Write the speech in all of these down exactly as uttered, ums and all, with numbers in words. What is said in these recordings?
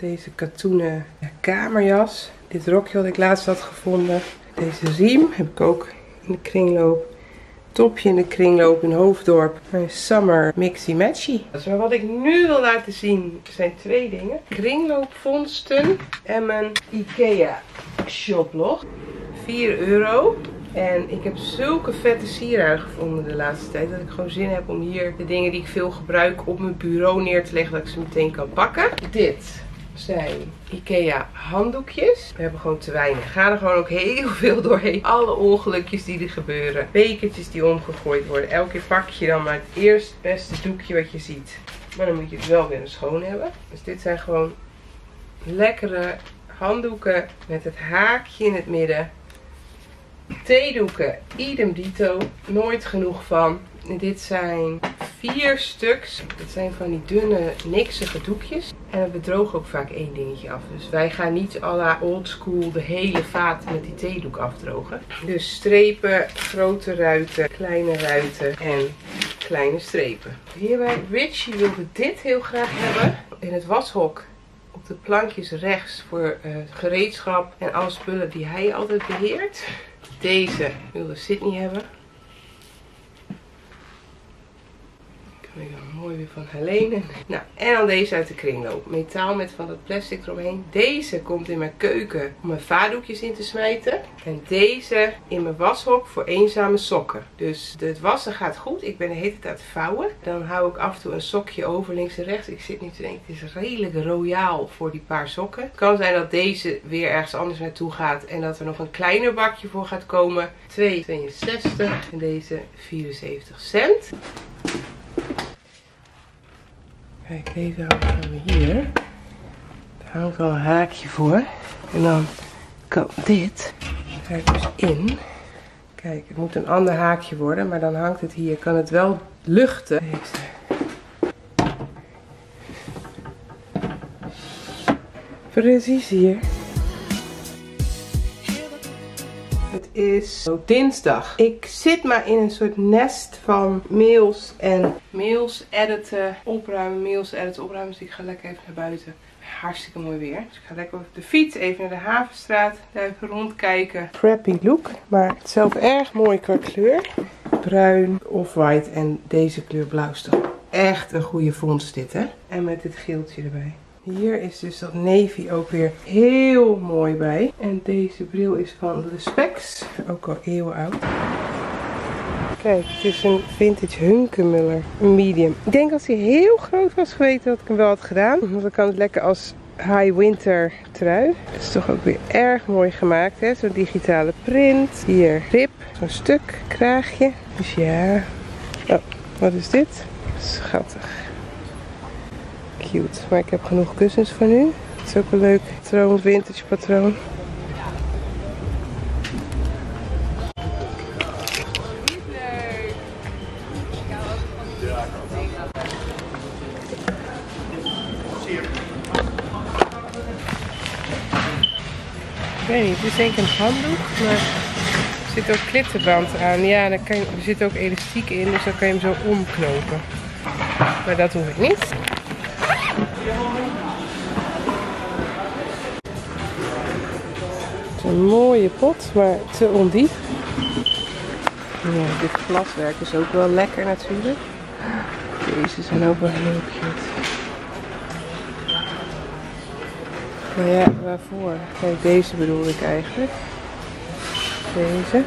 Deze katoenen kamerjas. Dit rokje wat ik laatst had gevonden. Deze riem heb ik ook in de kringloop. Topje in de kringloop in Hoofddorp. Mijn summer mixy matchy. Maar wat ik nu wil laten zien zijn twee dingen. Kringloopvondsten en mijn Ikea shoplog. vier euro. En ik heb zulke vette sieraden gevonden de laatste tijd. Dat ik gewoon zin heb om hier de dingen die ik veel gebruik op mijn bureau neer te leggen. Dat ik ze meteen kan pakken. Dit zijn Ikea handdoekjes. We hebben gewoon te weinig. Ga er gewoon ook heel veel doorheen. Alle ongelukjes die er gebeuren. Bekertjes die omgegooid worden. Elke keer pak je dan maar het eerst beste doekje wat je ziet. Maar dan moet je het wel weer schoon hebben. Dus dit zijn gewoon lekkere handdoeken met het haakje in het midden. Theedoeken, idem dito, nooit genoeg van. En dit zijn vier stuks. Dit zijn van die dunne, niksige doekjes. En we drogen ook vaak één dingetje af. Dus wij gaan niet à la oldschool de hele vaat met die theedoek afdrogen. Dus strepen, grote ruiten, kleine ruiten en kleine strepen. Hierbij, Richie wilde dit heel graag hebben. In het washok. Op de plankjes rechts voor uh, gereedschap en alle spullen die hij altijd beheert. Deze wilde Sydney hebben. Kan ik dan mooi weer van Helene. Nou, en dan deze uit de kringloop. Metaal met van dat plastic eromheen. Deze komt in mijn keuken om mijn vaatdoekjes in te smijten. En deze in mijn washok voor eenzame sokken. Dus het wassen gaat goed. Ik ben de hele tijd aan het vouwen. Dan hou ik af en toe een sokje over links en rechts. Ik zit nu te denken, het is redelijk royaal voor die paar sokken. Het kan zijn dat deze weer ergens anders naartoe gaat. En dat er nog een kleiner bakje voor gaat komen. twee euro tweeënzestig. En deze vierenzeventig cent. Kijk, deze hangen we hier. Daar hangt wel een haakje voor. En dan kan dit er dus in. Kijk, het moet een ander haakje worden, maar dan hangt het hier. Kan het wel luchten. Deze. Precies hier. Het is dinsdag. Ik zit maar in een soort nest van mails en mails editen, opruimen, mails editen, opruimen. Dus ik ga lekker even naar buiten. Hartstikke mooi weer. Dus ik ga lekker op de fiets even naar de Havenstraat. Daar even rondkijken. Preppy look, maar het is zelf erg mooi qua kleur. Bruin, off-white en deze kleur blauw is toch echt een goede vondst dit, hè? En met dit geeltje erbij. Hier is dus dat navy ook weer heel mooi bij. En deze bril is van Le Specs. Ook al eeuwen oud. Kijk, het is een vintage Hunkemuller medium. Ik denk als hij heel groot was geweest dat ik hem wel had gedaan. Want dan kan het lekker als high winter trui. Dat is toch ook weer erg mooi gemaakt, hè. Zo'n digitale print. Hier rib, zo'n stuk, kraagje. Dus ja. Oh, wat is dit? Schattig. Cute. Maar ik heb genoeg kussens voor nu. Het is ook een leuk patroon, vintage patroon. Ik weet niet, het is denk ik een handdoek, maar er zit ook klittenband aan. Ja, dan kan je, er zit ook elastiek in, dus dan kan je hem zo omknopen. Maar dat hoef ik niet. Het is een mooie pot, maar te ondiep. Ja, dit glaswerk is ook wel lekker natuurlijk. Deze zijn ook wel heel cute. Maar ja, waarvoor? Kijk, deze bedoel ik eigenlijk. Deze.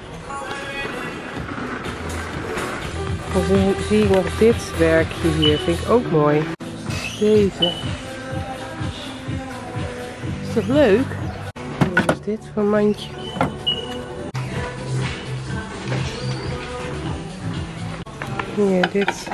Dan zie ik nog dit werkje hier. Vind ik ook mooi. Deze. Is toch leuk? Wat is dit voor een mandje? Hier, dit.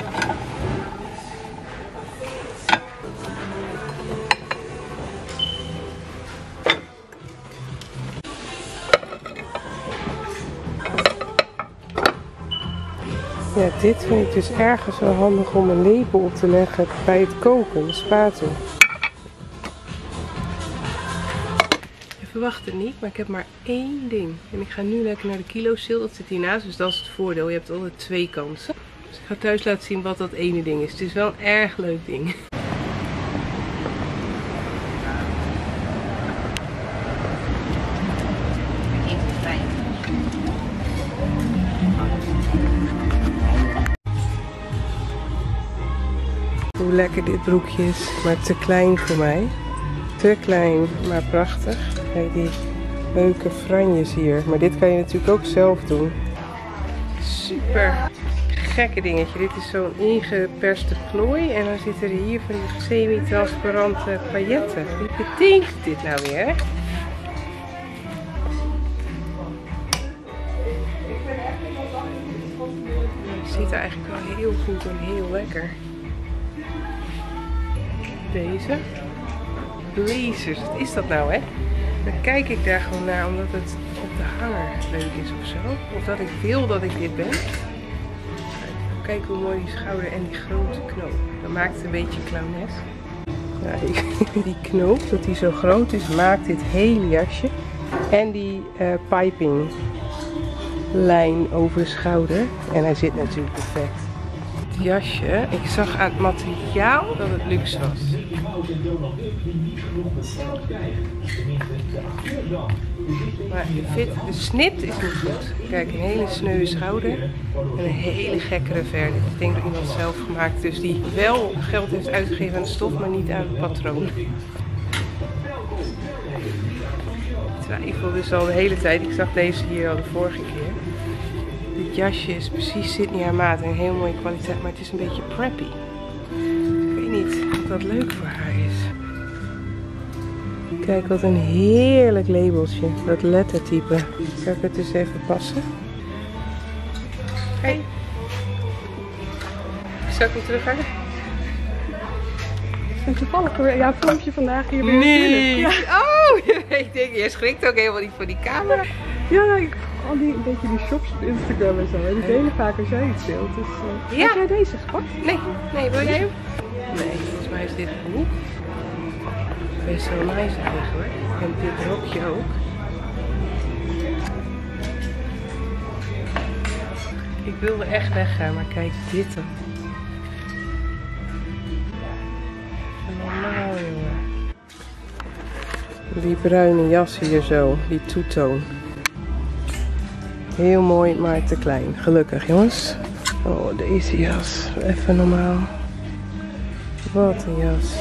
Ja, dit vind ik dus ergens wel handig om een lepel op te leggen bij het koken, de spatel. Je verwacht het niet, maar ik heb maar één ding. En ik ga nu lekker naar de kilo sale, dat zit hiernaast, dus dat is het voordeel. Je hebt altijd twee kansen. Dus ik ga thuis laten zien wat dat ene ding is. Het is wel een erg leuk ding. hoe lekker dit broekje is. Maar te klein voor mij. Te klein, maar prachtig. Kijk die leuke franjes hier. Maar dit kan je natuurlijk ook zelf doen. Super gekke dingetje. Dit is zo'n ingeperste plooi. En dan zitten er hier van die semi-transparante pailletten. Wat betekent dit nou weer? Het ziet er eigenlijk wel heel goed en heel lekker. Deze. Blazers. Wat is dat nou, hè? Dan kijk ik daar gewoon naar omdat het op de hanger leuk is of zo. Of dat ik wil dat ik dit ben. Kijk hoe mooi die schouder en die grote knoop. Dat maakt het een beetje clownes. Ja, die, die knoop, dat die zo groot is, maakt dit hele jasje. En die uh, piping lijn over de schouder. En hij zit natuurlijk perfect. Het jasje, ik zag aan het materiaal dat het luxe was. Maar de fit, de snit is niet goed. Kijk, een hele sneuwe schouder en een hele gekke revers. Ik denk dat iemand zelf gemaakt dus die wel geld heeft uitgegeven aan de stof, maar niet aan het patroon. Ik twijfel dus al de hele tijd. Ik zag deze hier al de vorige keer. Dit jasje is precies, zit niet aan maat en een heel mooie kwaliteit, maar het is een beetje preppy. Ik weet niet of dat leuk voor haar is. Kijk, wat een heerlijk labeltje. Dat lettertype. Zal ik het eens even passen? Hey. Zal ik hem terughangen? En toevallig weer jouw filmpje vandaag hier weer. Nee! Ja. Oh! Ik denk, je schrikt ook helemaal niet voor die camera. Ja, ik al die een beetje die shops op Instagram en zo. En die delen vaak als jij iets deelt. Dus, uh, ja. Heb jij deze gepakt? Nee, nee, wil jij hem? Nee, volgens mij is dit genoeg. Best wel nice eigenlijk hoor. En dit rokje ook. Ik wilde echt weggaan, maar kijk dit dan. Normaal jongen. Die bruine jas hier zo, die two-tone. Heel mooi, maar te klein. Gelukkig jongens. Oh, deze jas. Even normaal. Wat een jas.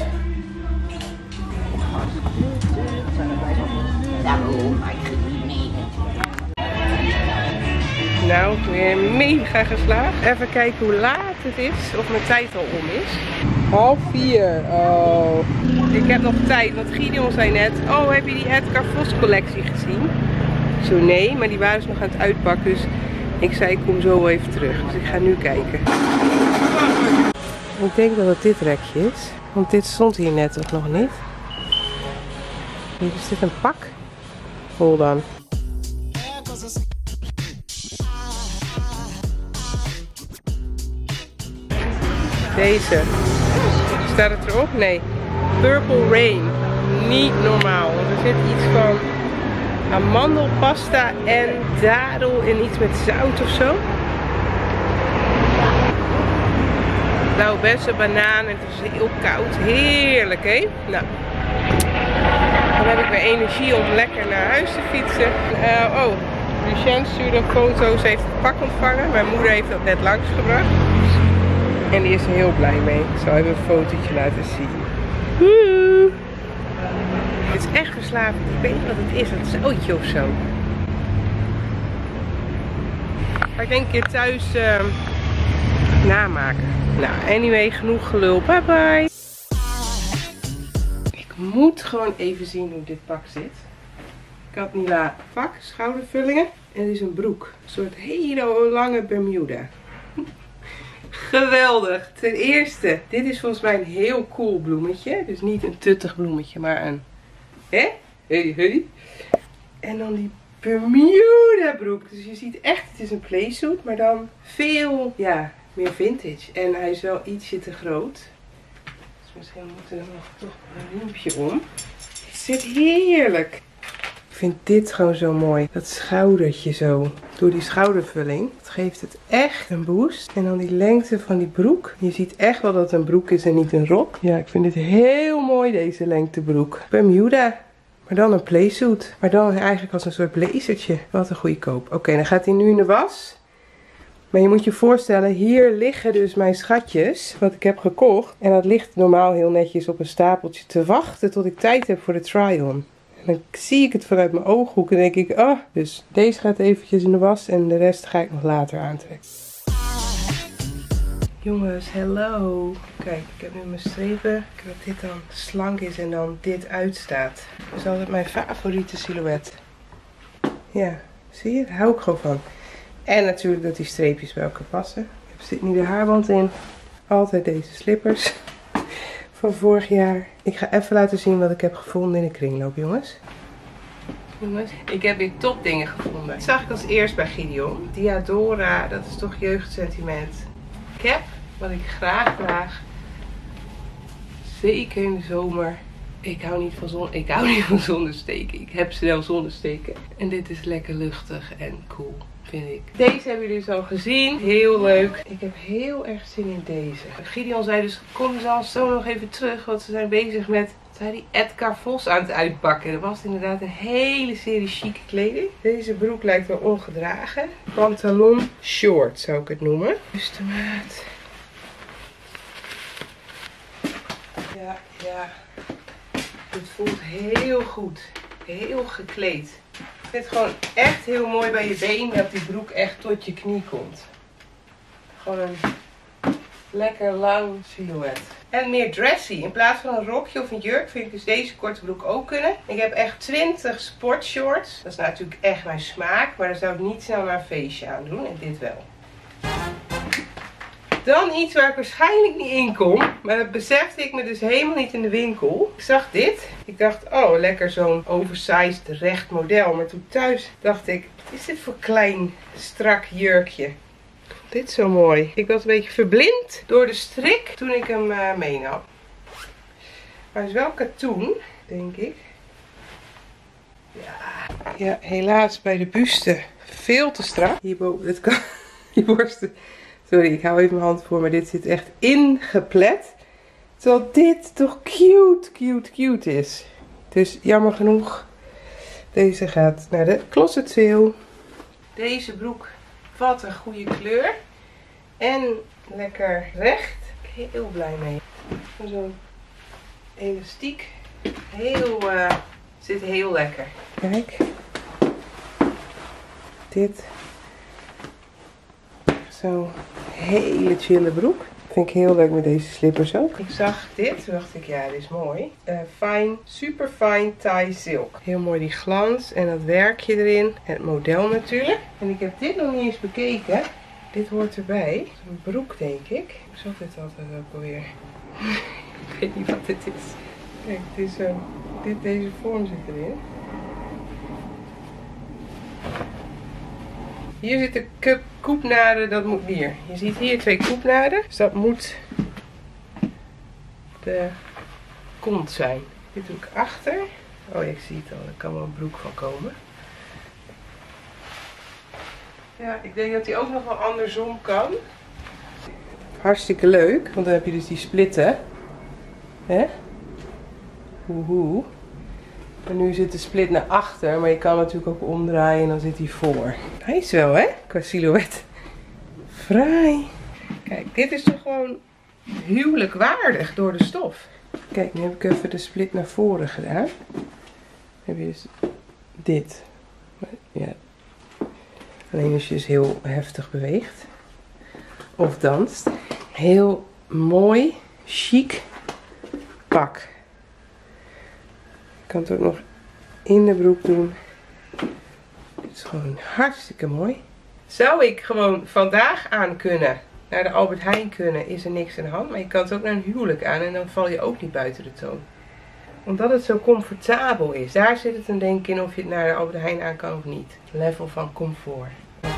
Nou, weer mega geslaagd. Even kijken hoe laat het is. Of mijn tijd al om is. Half vier. Oh. Ik heb nog tijd. Want Gideon zei net. Oh, heb je die Edgar Vos collectie gezien? Zo nee, maar die waren ze nog aan het uitpakken. Dus ik zei ik kom zo even terug. Dus ik ga nu kijken. Ik denk dat het dit rekje is. Want dit stond hier net ook nog niet. Is dit een pak? Hold on. Deze. Staat het erop? Nee. Purple Rain. Niet normaal. Want er zit iets van amandelpasta en dadel en iets met zout of zo. Nou, bessen, banaan en het is heel koud. Heerlijk, hè? Nou. Dan heb ik weer energie om lekker naar huis te fietsen. Uh, oh, Lucien stuurde foto's, heeft het pak ontvangen. Mijn moeder heeft dat net langsgebracht. En die is er heel blij mee. Ik zal even een fotootje laten zien. Woe! Het is echt verslavend. Ik weet niet wat het is. Een zoutje of zo. Ga ik denk een keer thuis uh, namaken. Nou, anyway, genoeg gelul. Bye bye! Ik moet gewoon even zien hoe dit pak zit. Cadnila pak, schoudervullingen. En dit is een broek. Een soort hele lange Bermuda. Geweldig. Ten eerste, dit is volgens mij een heel cool bloemetje. Dus niet een tuttig bloemetje, maar een... Hè? Hey, hey. En dan die Bermuda broek. Dus je ziet echt, het is een playsuit, maar dan veel, ja, meer vintage. En hij is wel ietsje te groot. Dus misschien moet er nog toch een riempje om. Het zit heerlijk. Ik vind dit gewoon zo mooi. Dat schoudertje zo. Door die schoudervulling. Het geeft het echt een boost. En dan die lengte van die broek. Je ziet echt wel dat het een broek is en niet een rok. Ja, ik vind dit heel mooi, deze lengtebroek. Bermuda. Maar dan een playsuit. Maar dan eigenlijk als een soort blazertje. Wat een goede koop. Oké, okay, dan gaat hij nu in de was. Maar je moet je voorstellen, hier liggen dus mijn schatjes, wat ik heb gekocht. En dat ligt normaal heel netjes op een stapeltje te wachten tot ik tijd heb voor de try-on. En dan zie ik het vanuit mijn ooghoek en denk ik, ah, oh, dus deze gaat eventjes in de was en de rest ga ik nog later aantrekken. Jongens, hello. Kijk, ik heb nu mijn strepen. Dat dit dan slank is en dan dit uitstaat. Dat is altijd mijn favoriete silhouet. Ja, zie je? Daar hou ik gewoon van. En natuurlijk dat die streepjes bij elkaar passen. Er zit nu de haarband in. Altijd deze slippers. Van vorig jaar. Ik ga even laten zien wat ik heb gevonden in de kringloop, jongens. Jongens, ik heb weer topdingen gevonden. Dat zag ik als eerst bij Gideon. Diadora, dat is toch jeugdsentiment. Cap, wat ik graag draag. Zeker in de zomer. Ik hou niet van zon. Ik hou niet van zonnesteken. Ik heb snel zonnesteken. En dit is lekker luchtig en cool, vind ik. Deze hebben jullie dus al gezien. Heel leuk. Ik heb heel erg zin in deze. Gideon zei dus, kom dan zo nog even terug. Want ze zijn bezig met, zei die Edgar Vos aan het uitpakken. Er was inderdaad een hele serie chique kleding. Deze broek lijkt wel ongedragen. Pantalon short zou ik het noemen. Dus de maat. Ja, ja. Het voelt heel goed. Heel gekleed. Ik vind het gewoon echt heel mooi bij je been dat die broek echt tot je knie komt. Gewoon een lekker lang silhouet. En meer dressy. In plaats van een rokje of een jurk vind ik dus deze korte broek ook kunnen. Ik heb echt twintig sportshorts. Dat is natuurlijk echt mijn smaak. Maar daar zou ik niet snel naar een feestje aan doen. En dit wel. Dan iets waar ik waarschijnlijk niet in kom. Maar dat besefte ik me dus helemaal niet in de winkel. Ik zag dit. Ik dacht, oh lekker zo'n oversized recht model. Maar toen thuis dacht ik, is dit voor klein strak jurkje? Dit is zo mooi. Ik was een beetje verblind door de strik toen ik hem uh, meenam. Maar het is wel katoen, denk ik. Ja. Ja, helaas bij de buste veel te strak. Hierboven, dit kan, die borsten. Sorry, ik hou even mijn hand voor, maar dit zit echt ingeplet. Terwijl dit toch cute, cute, cute is. Dus jammer genoeg. Deze gaat naar de closet sale. Deze broek valt een goede kleur. En lekker recht. Ik ben heel blij mee. Zo'n elastiek. Heel, uh, zit heel lekker. Kijk. Dit. Zo'n hele chille broek. Vind ik heel leuk met deze slippers ook. Ik zag dit. Toen dacht ik, ja, dit is mooi. Uh, fine, super fine tie silk. Heel mooi die glans en dat werkje erin. En het model natuurlijk. En ik heb dit nog niet eens bekeken. Dit hoort erbij. Een broek, denk ik. Hoe zat dit altijd ook alweer? Ik weet niet wat dit is. Kijk, het is zo. Dit, deze vorm zit erin. Hier zitten koepnaden, dat moet hier. Je ziet hier twee koepnaden. Dus dat moet de kont zijn. Dit doe ik achter. Oh ja, ik zie het al. Er kan wel een broek van komen. Ja, ik denk dat die ook nog wel andersom kan. Hartstikke leuk. Want dan heb je dus die splitten. Hè? Woehoe. En nu zit de split naar achter, maar je kan natuurlijk ook omdraaien en dan zit hij voor. Hij is wel, hè? Qua silhouet. Fraai. Kijk, dit is toch gewoon huwelijkwaardig door de stof. Kijk, nu heb ik even de split naar voren gedaan. Dan heb je dus dit. Ja. Alleen als je dus heel heftig beweegt. Of danst. Heel mooi, chic pak. Ik kan het ook nog in de broek doen. Dit is gewoon hartstikke mooi. Zou ik gewoon vandaag aan kunnen, naar de Albert Heijn kunnen, is er niks aan de hand. Maar je kan het ook naar een huwelijk aan en dan val je ook niet buiten de toon. Omdat het zo comfortabel is. Daar zit het dan denk ik in of je het naar de Albert Heijn aan kan of niet. Level van comfort. Okay.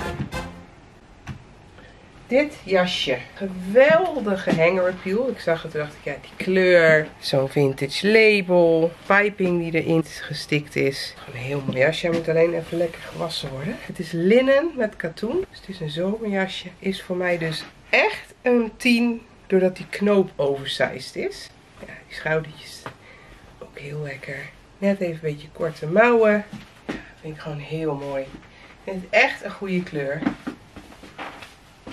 Dit jasje. Geweldige hanger appeal. Ik zag het en dacht ik, ja, die kleur. Zo'n vintage label. Piping die erin gestikt is. Gewoon een heel mooi jasje. Hij moet alleen even lekker gewassen worden. Het is linnen met katoen. Dus het is een zomerjasje. Is voor mij dus echt een tien. Doordat die knoop oversized is. Ja, die schoudertjes. Ook heel lekker. Net even een beetje korte mouwen. Ja, vind ik gewoon heel mooi. Ik vind het echt een goede kleur.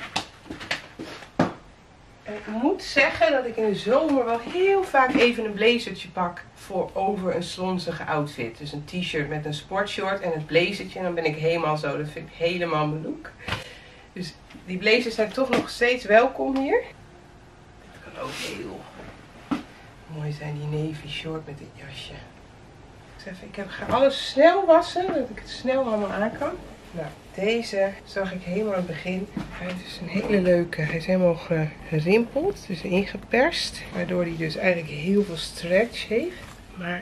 moet zeggen dat ik in de zomer wel heel vaak even een blazertje pak voor over een slonzige outfit. Dus een t-shirt met een sportshort en een blazertje. En dan ben ik helemaal zo. Dat vind ik helemaal mijn look. Dus die blazers zijn toch nog steeds welkom hier. Dit kan ook heel mooi zijn, die navy short met dit jasje. Even, ik heb, ga alles snel wassen, dat ik het snel allemaal aan kan. Nou, deze zag ik helemaal aan het begin. Hij is dus een hele leuke, hij is helemaal gerimpeld, dus ingeperst. Waardoor hij dus eigenlijk heel veel stretch heeft. Maar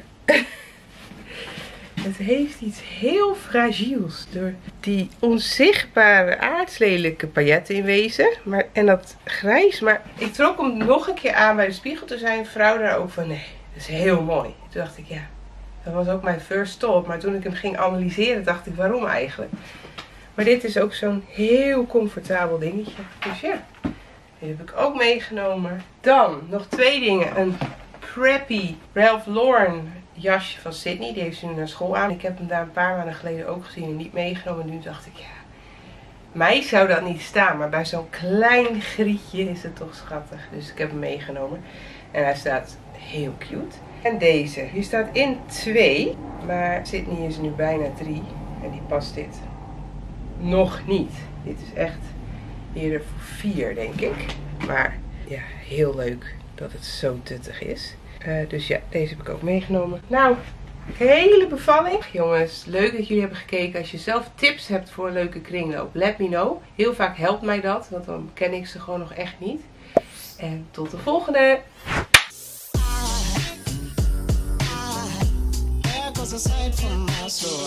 het heeft iets heel fragiels. Door die onzichtbare aardslelijke pailletten in wezen. Maar, en dat grijs. Maar ik trok hem nog een keer aan bij de spiegel. Toen zei een vrouw daar ook van nee, dat is heel mooi. Toen dacht ik ja, dat was ook mijn first thought. Maar toen ik hem ging analyseren dacht ik waarom eigenlijk. Maar dit is ook zo'n heel comfortabel dingetje. Dus ja, die heb ik ook meegenomen. Dan nog twee dingen. Een preppy Ralph Lauren jasje van Sydney. Die heeft ze nu naar school aan. Ik heb hem daar een paar maanden geleden ook gezien en niet meegenomen. En nu dacht ik ja, mij zou dat niet staan. Maar bij zo'n klein grietje is het toch schattig. Dus ik heb hem meegenomen. En hij staat heel cute. En deze. Hier staat in twee. Maar Sydney is nu bijna drie. En die past dit nog niet. Dit is echt eerder voor vier, denk ik. Maar ja, heel leuk dat het zo tuttig is. Uh, dus ja, deze heb ik ook meegenomen. Nou, hele bevalling. Jongens, leuk dat jullie hebben gekeken. Als je zelf tips hebt voor een leuke kringloop, let me know. Heel vaak helpt mij dat, want dan ken ik ze gewoon nog echt niet. En tot de volgende! Aside from my soul.